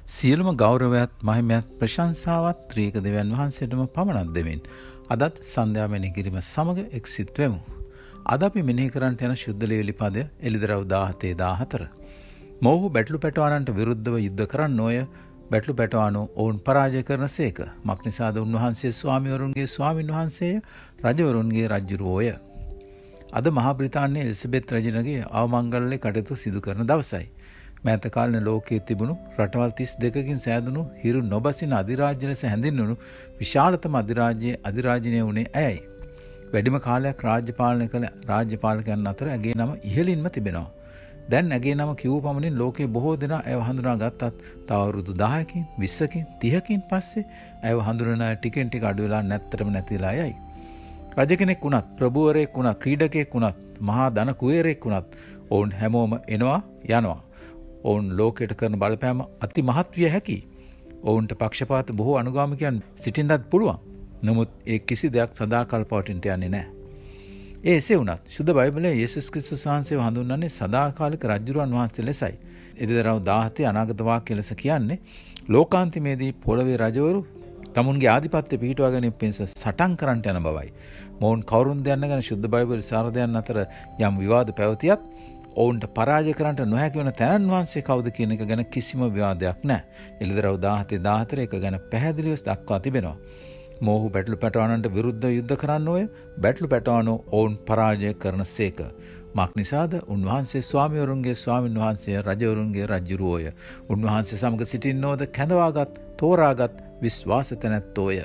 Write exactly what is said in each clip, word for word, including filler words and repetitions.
සියලුම ගෞරවයත් මහිමයත් ප්‍රශංසාවත් ත්‍රික දෙවියන් වහන්සේටම පමණක් දෙමින් අදත් සන්ධ්‍යා මෙනෙහි කිරීම සමග එක්සිත් වෙමු. අද අපි මෙනෙහි කරන්නට යන ශුද්ධ ලියවිලි පදය එළිදරව් දාහතේ දාහතර. මොවුහු බැටළු පැටවානන්ට විරුද්ධව යුද්ධ කරන්නෝය. බැටළු පැටවානෝ ඔවුන් පරාජය කරන සේක. මක්නිසාද උන්වහන්සේ ස්වාමිවරුන්ගේ ස්වාමින් වහන්සේය, රජවරුන්ගේ රජ්ජුරුවෝය. අද මහා බ්‍රිතාන්‍යයේ එලිසබෙත් රජුණගේ අවමංගල්‍ය කටයුතු සිදු කරන දවසයි. මෑත කාලේ ලෝකයේ තිබුණු රටවල් තිස් දෙකකින් සෑදුණු හිරු නොබසින අධිරාජ්‍ය ලෙස හැඳින්වුණු විශාලතම අධිරාජ්‍යයේ අධිරාජිනිය වුණේ ඇයයි. වැඩිම කාලයක් රාජ්‍ය පාලනය කළ රාජ්‍ය පාලකයන් අතර ඇගේ නම ඉහළින්ම තිබෙනවා. දැන් ඇගේ නම කිව් පමණින් ලෝකයේ බොහෝ දෙනා ඇයව හඳුනාගත්තත් තව අවුරුදු දහයකින් විස්සකින් තිහකින් පස්සේ ඇයව හඳුනන අය ටිකෙන් ටික අඩු වෙලා නැත්තරම නැතිලා යයි. රජ කෙනෙක් වුණත්, ප්‍රභූවරයෙක් වුණත්, ක්‍රීඩකයෙක් වුණත්, මහා ධන කුවේරයෙක් වුණත් ඔවුන් හැමෝම එනවා යනවා. ඔවුන් ලෝකයට කරන බලපෑම අති මහත් විය හැකියි. ඔවුන්ට පක්ෂපාත බොහෝ අනුගාමිකයන් සිටින්නත් පුළුවන්. නමුත් ඒ කිසි දෙයක් සදාකල් පවතින්නට යන්නේ නැහැ. ඒ එසේ වුණත් සුද්ධ බයිබලයේ යේසුස් ක්‍රිස්තුස් වහන්සේව හඳුන්වන්නේ සදාකාලික රජුරුවන් වහන්සේ ලෙසයි. එදිරව දාහතේ අනාගත වාක්‍ය ලෙස කියන්නේ ලෝකාන්තිමේදී පොළවේ රජවරු තමුන්ගේ ආධිපත්‍ය පිහිටුවා ගැනීම පිණිස සටන් කරන්නට යන බවයි. මොවුන් කවුරුන්ද යන්න ගැන සුද්ධ බයිබල විසරදයන් අතර යම් විවාද පැවතියත් ඔවුන්ට පරාජය කරන්නට නොහැකි වන තැනන් වහන්සේ කවුද කියන එක ගැන කිසිම විවාදයක් නැහැ. එළිදරව් දාහතේ දාහතර එක ගැන පැහැදිලිව දක්වා තිබෙනවා. මොවුහු බැටළු පැටවානන්ට විරුද්ධව යුද්ධ කරන්නෝය. බැටළු පැටවානෝ ඔවුන් පරාජය කරන සේක. මක්නිසාද උන්වහන්සේ ස්වාමිවරුන්ගේ ස්වාමින් වහන්සේ, රජවරුන්ගේ රජ්ජුරුවෝය. උන්වහන්සේ සමග සිටින්නෝද කැඳවාගත්, තෝරාගත් විශ්වාස තැනැත්තෝය.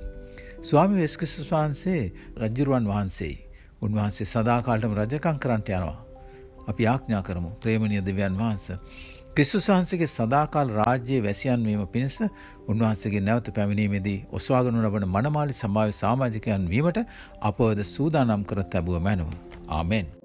ස්වාමී යේසුස් ක්‍රිස්තුස් වහන්සේ රජ්ජුරුවන් වහන්සේයි. උන්වහන්සේ සදාකාලටම රජකම් කරන්නට යනවා. අපි ආඥා කරමු. ප්‍රේමණීය දෙවියන් වහන්සේ, ක්‍රිස්තුස් වහන්සේගේ සදාකාල රාජ්‍යයේ වැසියන් වීම පිණිස උන්වහන්සේගේ නැවත පැමිණීමේදී ඔසවාගනු ලබන මනමාලි සමාජ සමාජිකයන් වීමට අපවද සූදානම් කර තැබුව මැනව. ආමෙන්.